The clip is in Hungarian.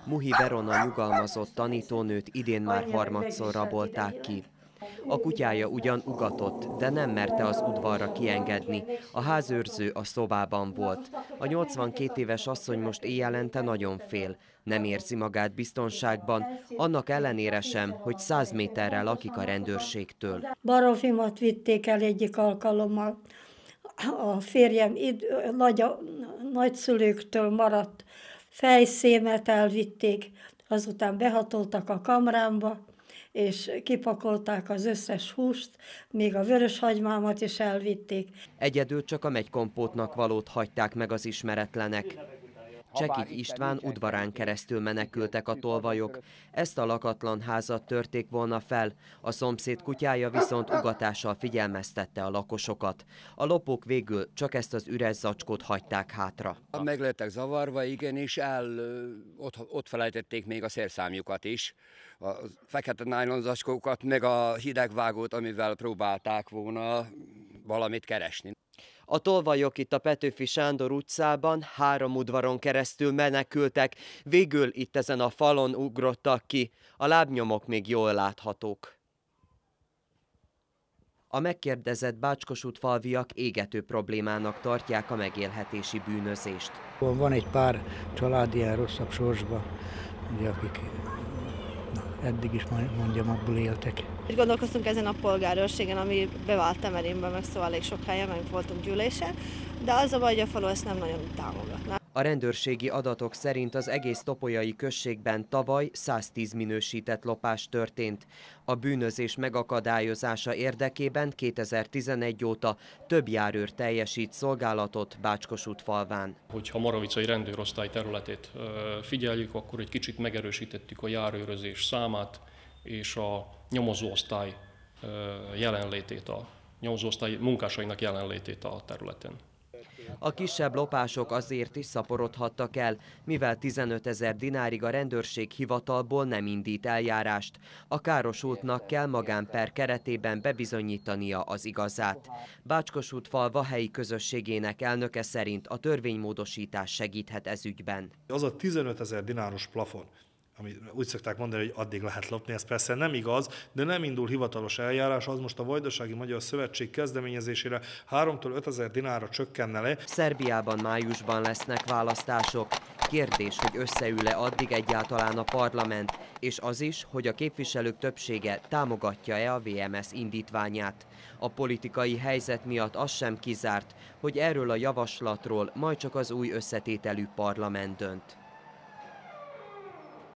Muhi Verona nyugalmazott tanítónőt idén már harmadszor rabolták ki. A kutyája ugyan ugatott, de nem merte az udvarra kiengedni. A házőrző a szobában volt. A 82 éves asszony most éjjelente nagyon fél. Nem érzi magát biztonságban, annak ellenére sem, hogy 100 méterrel lakik a rendőrségtől. Barofimat vitték el egyik alkalommal. A férjem nagyszülőktől maradt fejszémet elvitték, azután behatoltak a kamrámba, és kipakolták az összes húst, még a vöröshagymámat is elvitték. Egyedül csak a megykompótnak valót hagyták meg az ismeretlenek. Csekik István udvarán keresztül menekültek a tolvajok, ezt a lakatlan házat törték volna fel, a szomszéd kutyája viszont ugatással figyelmeztette a lakosokat. A lopók végül csak ezt az üres zacskót hagyták hátra. Meg lettek zavarva, igenis, ott felejtették még a szerszámjukat is, a fekete nájlon zacskókat, meg a hidegvágót, amivel próbálták volna valamit keresni. A tolvajok itt a Petőfi Sándor utcában 3 udvaron keresztül menekültek, végül itt ezen a falon ugrottak ki, a lábnyomok még jól láthatók. A megkérdezett bácskosútfalviak égető problémának tartják a megélhetési bűnözést. Van egy pár család ilyen rosszabb sorsba, ugye, akik eddig is mondjam, abból éltek. Gondolkoztunk ezen a polgárőrségen, ami bevált Temerimbe, meg szóval elég sok helyen, meg voltunk gyűlésen, de az a baj, hogy a falu ezt nem nagyon támogatná. A rendőrségi adatok szerint az egész topolyai községben tavaly 110 minősített lopás történt. A bűnözés megakadályozása érdekében 2011 óta több járőr teljesít szolgálatot Bácskosútfalván. Hogyha Moravicai rendőrosztály területét figyeljük, akkor egy kicsit megerősítettük a járőrözés számát és a nyomozóosztály jelenlétét, a nyomozóosztály munkásainak jelenlétét a területen. A kisebb lopások azért is szaporodhattak el, mivel 15 000 dinárig a rendőrség hivatalból nem indít eljárást. A károsultnak kell magánper keretében bebizonyítania az igazát. Bácskosútfalva helyi közösségének elnöke szerint a törvénymódosítás segíthet ez ügyben. Az a 15 000 dináros plafon, ami úgy szokták mondani, hogy addig lehet lopni, ez persze nem igaz, de nem indul hivatalos eljárás, az most a Vajdasági Magyar Szövetség kezdeményezésére 3-től 5 000 dinárra csökkenne le. Szerbiában májusban lesznek választások. Kérdés, hogy összeül-e addig egyáltalán a parlament, és az is, hogy a képviselők többsége támogatja-e a VMS indítványát. A politikai helyzet miatt az sem kizárt, hogy erről a javaslatról majd csak az új összetételű parlament dönt.